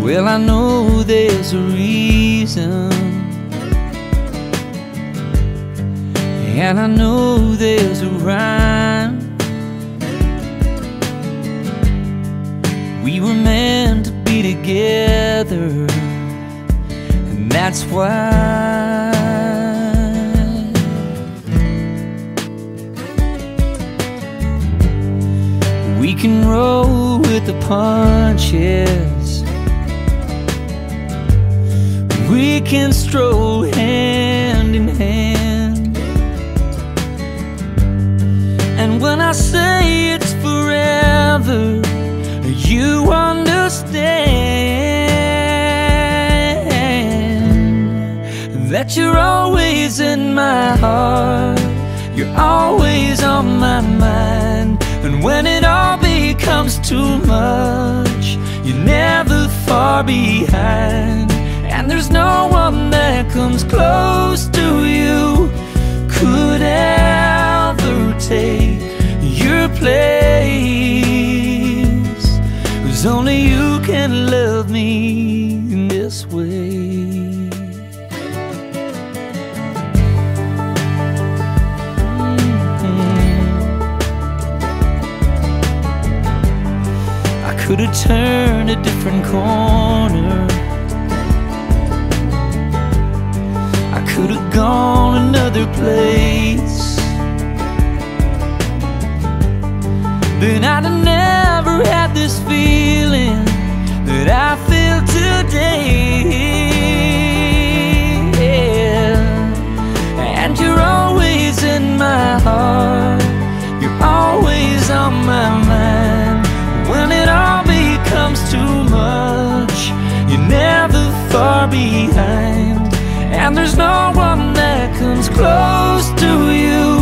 Well, I know there's a reason, and I know there's a rhyme. We were meant to be together, and that's why we can roll with the punches. We can stroll hand in hand. And when I say it's forever, you understand that you're always in my heart. You're always on my mind. And when it all becomes too much, you're never far behind. And there's no one that comes close to you, could ever take your place. 'Cause only you can love me in this way. I could have turned a different corner, I could have gone another place, then I'd have never had this feeling that I feel today. Yeah. And you're always in my heart, you're always on my mind. When it all becomes too much, you're never far behind. And there's no one that comes close to you,